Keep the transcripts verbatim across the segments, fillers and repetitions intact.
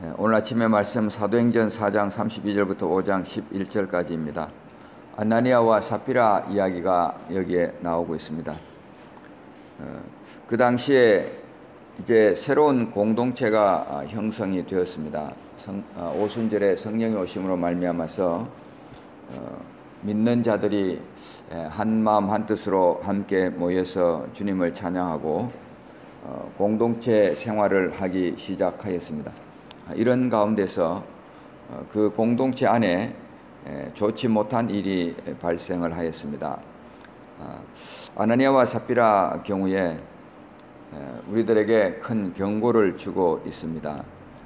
오늘 아침의 말씀 사도행전 사 장 삼십이 절부터 오 장 십일 절까지입니다. 아나니아와 삽비라 이야기가 여기에 나오고 있습니다. 그 당시에 이제 새로운 공동체가 형성이 되었습니다. 성, 오순절에 성령이 오심으로 말미암아서 믿는 자들이 한 마음 한 뜻으로 함께 모여서 주님을 찬양하고 공동체 생활을 하기 시작하였습니다. 이런 가운데서 그 공동체 안에 좋지 못한 일이 발생을 하였습니다. 아나니아와 삽비라 경우에 우리들에게 큰 경고를 주고 있습니다.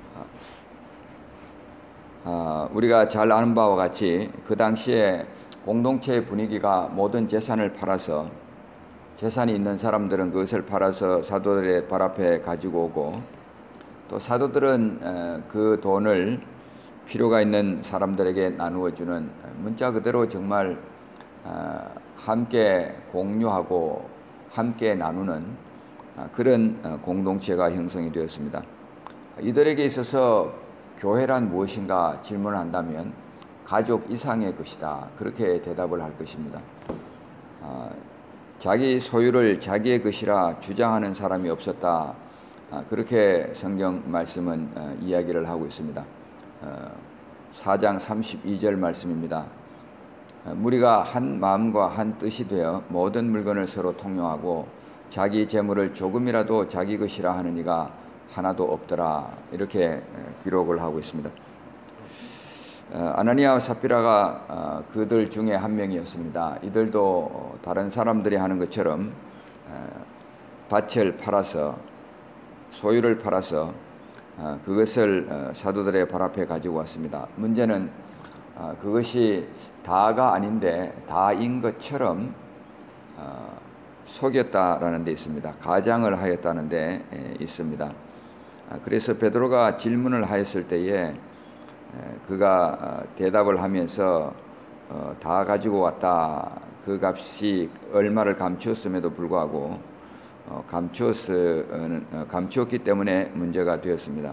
우리가 잘 아는 바와 같이 그 당시에 공동체의 분위기가 모든 재산을 팔아서, 재산이 있는 사람들은 그것을 팔아서 사도들의 발 앞에 가지고 오고, 또 사도들은 그 돈을 필요가 있는 사람들에게 나누어 주는, 문자 그대로 정말 함께 공유하고 함께 나누는 그런 공동체가 형성이 되었습니다. 이들에게 있어서 교회란 무엇인가 질문을 한다면 가족 이상의 것이다, 그렇게 대답을 할 것입니다. 자기 소유를 자기의 것이라 주장하는 사람이 없었다, 그렇게 성경 말씀은 이야기를 하고 있습니다. 사 장 삼십이 절 말씀입니다. 무리가 한 마음과 한 뜻이 되어 모든 물건을 서로 통용하고 자기 재물을 조금이라도 자기 것이라 하는 이가 하나도 없더라, 이렇게 기록을 하고 있습니다. 아나니아와 삽비라가 그들 중에 한 명이었습니다. 이들도 다른 사람들이 하는 것처럼 밭을 팔아서, 소유를 팔아서 그것을 사도들의 발 앞에 가지고 왔습니다. 문제는 그것이 다가 아닌데 다인 것처럼 속였다라는 데 있습니다. 가장을 하였다는 데 있습니다. 그래서 베드로가 질문을 하였을 때에 그가 대답을 하면서 다 가지고 왔다, 그 값이 얼마를 감추었음에도 불구하고 감추었, 감추었기 때문에 문제가 되었습니다.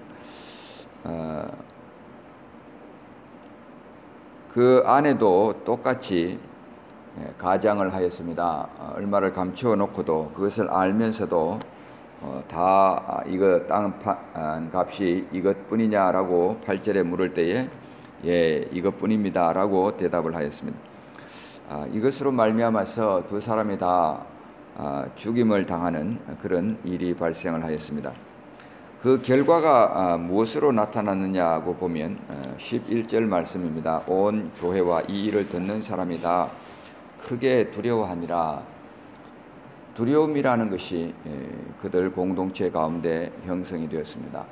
그 아내도 똑같이 가장을 하였습니다. 얼마를 감추어 놓고도 그것을 알면서도 다 이거 땅 값이 이것뿐이냐라고 팔 절에 물을 때에 예, 이것뿐입니다 라고 대답을 하였습니다. 이것으로 말미암아서 두 사람이 다 죽임을 당하는 그런 일이 발생을 하였습니다. 그 결과가 무엇으로 나타났느냐고 보면 십일 절 말씀입니다. 온 교회와 이 일을 듣는 사람이 다 크게 두려워하니라. 두려움이라는 것이 그들 공동체 가운데 형성이 되었습니다.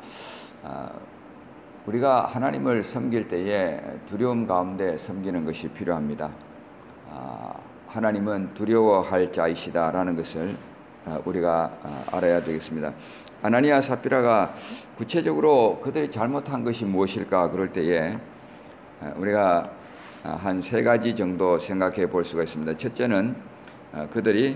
우리가 하나님을 섬길 때에 두려움 가운데 섬기는 것이 필요합니다. 하나님은 두려워할 자이시다라는 것을 우리가 알아야 되겠습니다. 아나니아 삽비라가 구체적으로 그들이 잘못한 것이 무엇일까 그럴 때에 우리가 한 세 가지 정도 생각해 볼 수가 있습니다. 첫째는 그들이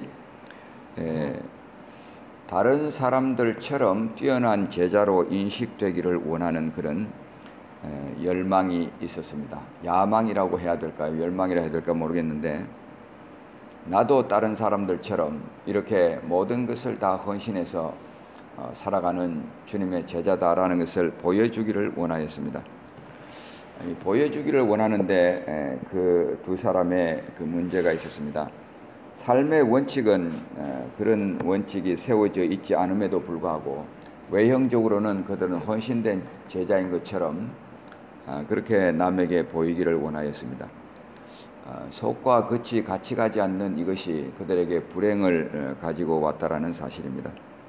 다른 사람들처럼 뛰어난 제자로 인식되기를 원하는 그런 열망이 있었습니다. 야망이라고 해야 될까요? 열망이라 해야 될까 모르겠는데, 나도 다른 사람들처럼 이렇게 모든 것을 다 헌신해서 살아가는 주님의 제자다라는 것을 보여주기를 원하였습니다. 보여주기를 원하는데 그 두 사람의 그 문제가 있었습니다. 삶의 원칙은 그런 원칙이 세워져 있지 않음에도 불구하고 외형적으로는 그들은 헌신된 제자인 것처럼 그렇게 남에게 보이기를 원하였습니다. 속과 겉이 같이 가지 않는 이것이 그들에게 불행을 가지고 왔다라는 사실입니다.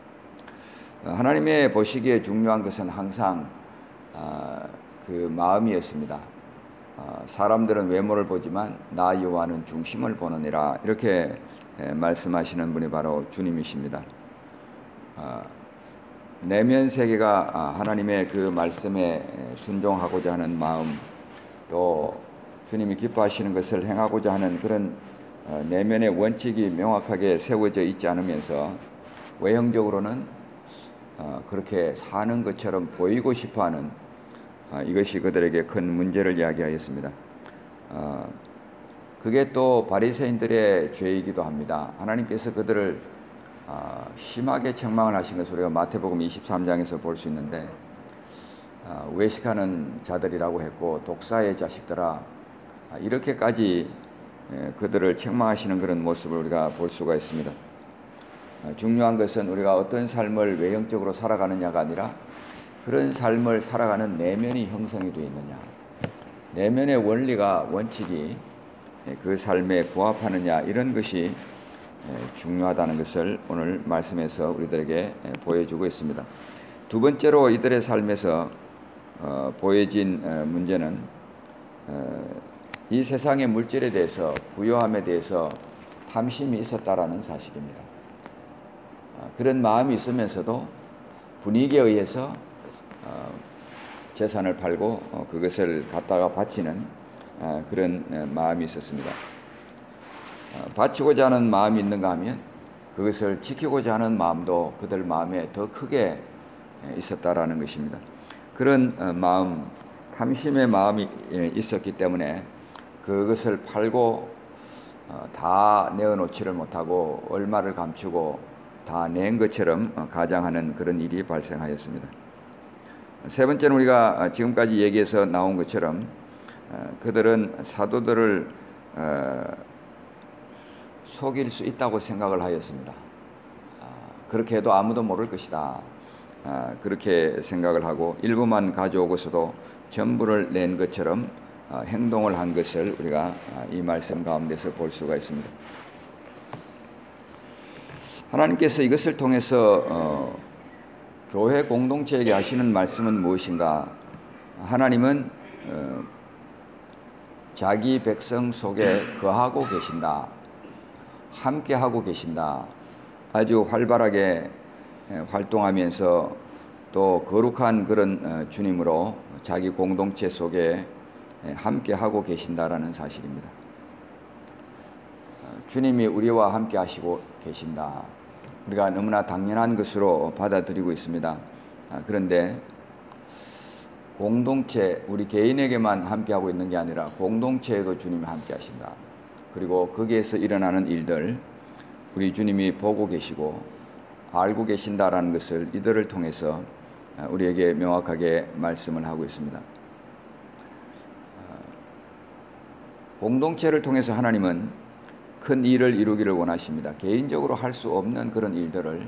하나님의 보시기에 중요한 것은 항상 그 마음이었습니다. 사람들은 외모를 보지만 나 여호와는 중심을 보느니라, 이렇게 말씀하시는 분이 바로 주님이십니다. 내면 세계가 하나님의 그 말씀에 순종하고자 하는 마음, 또 주님이 기뻐하시는 것을 행하고자 하는 그런 내면의 원칙이 명확하게 세워져 있지 않으면서 외형적으로는 그렇게 사는 것처럼 보이고 싶어하는 이것이 그들에게 큰 문제를 이야기하였습니다. 그게 또 바리새인들의 죄이기도 합니다. 하나님께서 그들을 심하게 책망을 하신 것을 우리가 마태복음 이십삼 장에서 볼 수 있는데, 외식하는 자들이라고 했고 독사의 자식들아, 이렇게까지 그들을 책망하시는 그런 모습을 우리가 볼 수가 있습니다. 중요한 것은 우리가 어떤 삶을 외형적으로 살아가느냐가 아니라 그런 삶을 살아가는 내면이 형성이 되어 있느냐, 내면의 원리가 원칙이 그 삶에 부합하느냐, 이런 것이 중요하다는 것을 오늘 말씀에서 우리들에게 보여주고 있습니다. 두 번째로 이들의 삶에서 어, 보여진 어, 문제는 어, 이 세상의 물질에 대해서, 부요함에 대해서 탐심이 있었다라는 사실입니다. 어, 그런 마음이 있으면서도 분위기에 의해서 어, 재산을 팔고 어, 그것을 갖다가 바치는 어, 그런 어, 마음이 있었습니다. 어, 바치고자 하는 마음이 있는가 하면 그것을 지키고자 하는 마음도 그들 마음에 더 크게 있었다라는 것입니다. 그런 어, 마음, 탐심의 마음이 있었기 때문에 그것을 팔고 어, 다 내어놓지를 못하고 얼마를 감추고 다 낸 것처럼 어, 가장하는 그런 일이 발생하였습니다. 세 번째는 우리가 지금까지 얘기해서 나온 것처럼 어, 그들은 사도들을 어, 속일 수 있다고 생각을 하였습니다. 어, 그렇게 해도 아무도 모를 것이다. 아, 그렇게 생각을 하고 일부만 가져오고서도 전부를 낸 것처럼 아, 행동을 한 것을 우리가 아, 이 말씀 가운데서 볼 수가 있습니다. 하나님께서 이것을 통해서 어, 교회 공동체에게 하시는 말씀은 무엇인가? 하나님은 어, 자기 백성 속에 거하고 계신다. 함께하고 계신다. 아주 활발하게 활동하면서 또 거룩한 그런 주님으로 자기 공동체 속에 함께하고 계신다라는 사실입니다. 주님이 우리와 함께 하시고 계신다. 우리가 너무나 당연한 것으로 받아들이고 있습니다. 그런데 공동체, 우리 개인에게만 함께하고 있는 게 아니라 공동체에도 주님이 함께 하신다. 그리고 거기에서 일어나는 일들 우리 주님이 보고 계시고 알고 계신다라는 것을 이들을 통해서 우리에게 명확하게 말씀을 하고 있습니다. 공동체를 통해서 하나님은 큰 일을 이루기를 원하십니다. 개인적으로 할 수 없는 그런 일들을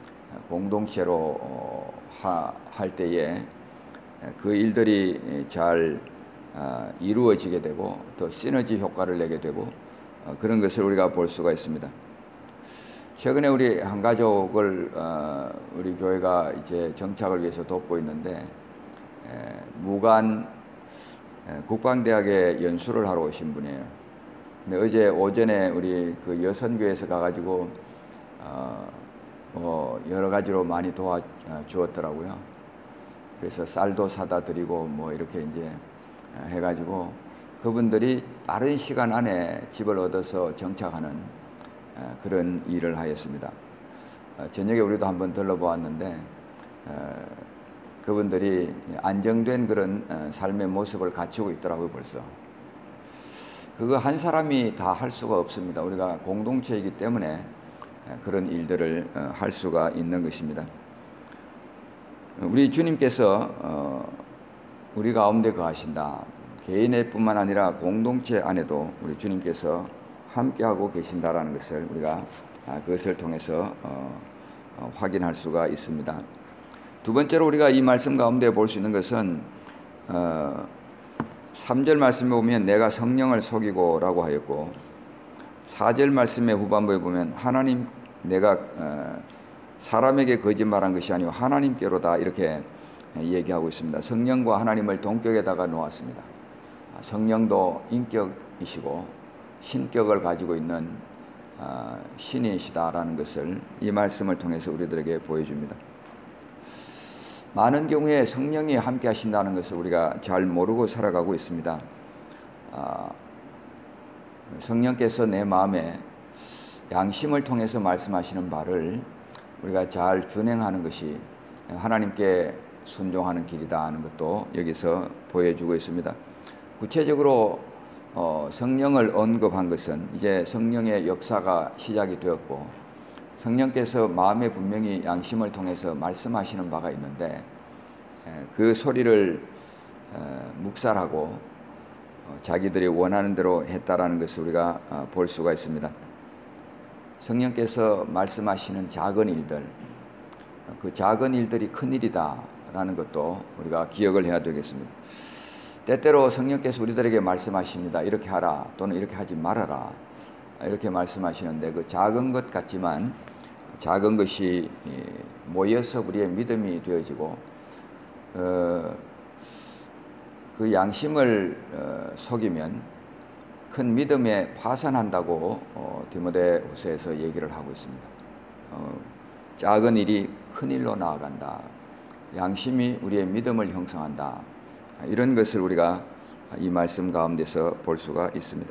공동체로 할 때에 그 일들이 잘 이루어지게 되고 또 시너지 효과를 내게 되고 그런 것을 우리가 볼 수가 있습니다. 최근에 우리 한 가족을 어, 우리 교회가 이제 정착을 위해서 돕고 있는데 에, 무관 에, 국방대학에 연수를 하러 오신 분이에요. 근데 어제 오전에 우리 그 여선교회에서 가가지고 어, 뭐 여러 가지로 많이 도와주었더라고요. 그래서 쌀도 사다 드리고 뭐 이렇게 이제 해가지고 그분들이 빠른 시간 안에 집을 얻어서 정착하는 그런 일을 하였습니다. 저녁에 우리도 한번 들러보았는데 그분들이 안정된 그런 삶의 모습을 갖추고 있더라고요. 벌써 그거 한 사람이 다 할 수가 없습니다. 우리가 공동체이기 때문에 그런 일들을 할 수가 있는 것입니다. 우리 주님께서 우리 가운데 거하신다. 개인의 뿐만 아니라 공동체 안에도 우리 주님께서 함께하고 계신다라는 것을 우리가 그것을 통해서 어, 어, 확인할 수가 있습니다. 두 번째로 우리가 이 말씀 가운데 볼 수 있는 것은 어, 삼 절 말씀에 보면 내가 성령을 속이고 라고 하였고 사 절 말씀의 후반부에 보면 하나님 내가 어, 사람에게 거짓말한 것이 아니고 하나님께로다 이렇게 얘기하고 있습니다. 성령과 하나님을 동격에다가 놓았습니다. 성령도 인격이시고 신격을 가지고 있는 어, 신이시다라는 것을 이 말씀을 통해서 우리들에게 보여줍니다. 많은 경우에 성령이 함께 하신다는 것을 우리가 잘 모르고 살아가고 있습니다. 어, 성령께서 내 마음에 양심을 통해서 말씀하시는 바를 우리가 잘 준행하는 것이 하나님께 순종하는 길이다 하는 것도 여기서 보여주고 있습니다. 구체적으로 어, 성령을 언급한 것은 이제 성령의 역사가 시작이 되었고, 성령께서 마음에 분명히 양심을 통해서 말씀하시는 바가 있는데 그 소리를 어, 묵살하고 어, 자기들이 원하는 대로 했다라는 것을 우리가 어, 볼 수가 있습니다. 성령께서 말씀하시는 작은 일들, 그 작은 일들이 큰 일이다라는 것도 우리가 기억을 해야 되겠습니다. 때때로 성령께서 우리들에게 말씀하십니다. 이렇게 하라, 또는 이렇게 하지 말아라, 이렇게 말씀하시는데 그 작은 것 같지만 작은 것이 모여서 우리의 믿음이 되어지고 어, 그 양심을 어, 속이면 큰 믿음에 파산한다고 어, 디모데후서에서 얘기를 하고 있습니다. 어, 작은 일이 큰 일로 나아간다. 양심이 우리의 믿음을 형성한다. 이런 것을 우리가 이 말씀 가운데서 볼 수가 있습니다.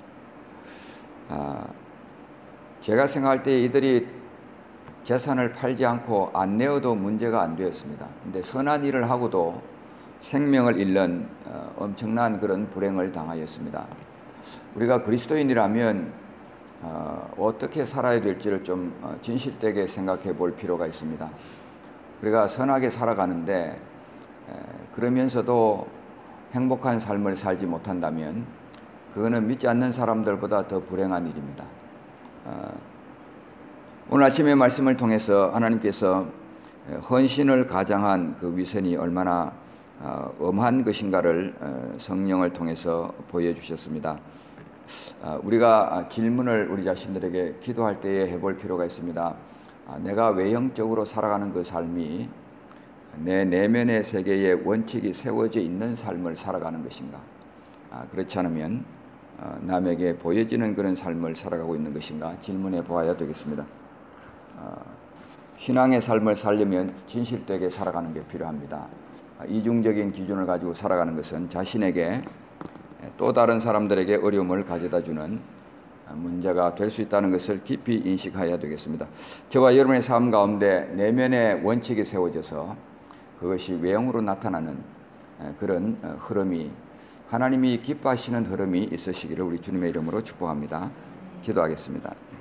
아, 제가 생각할 때 이들이 재산을 팔지 않고 안 내어도 문제가 안 되었습니다. 근데 선한 일을 하고도 생명을 잃는 어, 엄청난 그런 불행을 당하였습니다. 우리가 그리스도인이라면 어, 어떻게 살아야 될지를 좀 어, 진실되게 생각해 볼 필요가 있습니다. 우리가 선하게 살아가는데 에, 그러면서도 행복한 삶을 살지 못한다면 그거는 믿지 않는 사람들보다 더 불행한 일입니다. 어, 오늘 아침의 말씀을 통해서 하나님께서 헌신을 가장한 그 위선이 얼마나 엄한 것인가를 성령을 통해서 보여주셨습니다. 우리가 질문을 우리 자신들에게 기도할 때에 해볼 필요가 있습니다. 내가 외형적으로 살아가는 그 삶이 내 내면의 세계에 원칙이 세워져 있는 삶을 살아가는 것인가? 그렇지 않으면 남에게 보여지는 그런 삶을 살아가고 있는 것인가 질문해 보아야 되겠습니다. 신앙의 삶을 살려면 진실되게 살아가는 게 필요합니다. 이중적인 기준을 가지고 살아가는 것은 자신에게 또 다른 사람들에게 어려움을 가져다주는 문제가 될 수 있다는 것을 깊이 인식해야 되겠습니다. 저와 여러분의 삶 가운데 내면의 원칙이 세워져서 그것이 외형으로 나타나는 그런 흐름이, 하나님이 기뻐하시는 흐름이 있으시기를 우리 주님의 이름으로 축복합니다. 기도하겠습니다.